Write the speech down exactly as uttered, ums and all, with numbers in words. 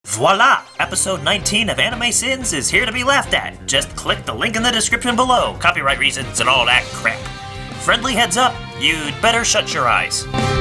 Voila! Episode nineteen of AnimeSins is here to be laughed at. Just click the link in the description below. Copyright reasons and all that crap. Friendly heads up, you'd better shut your eyes.